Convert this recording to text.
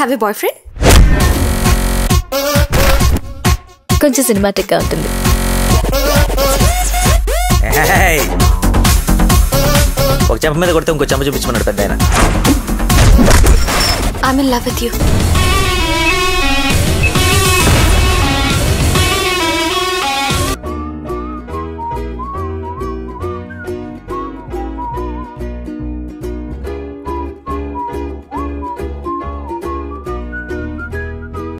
Have a boyfriend? కొంచెం cinematic గా ఉంటుంది. ఒక చెంప మీద కొడితే ఇంకో చెంప చూపించమన్నాడు పెద్ద ఆయన. I'm in love with you.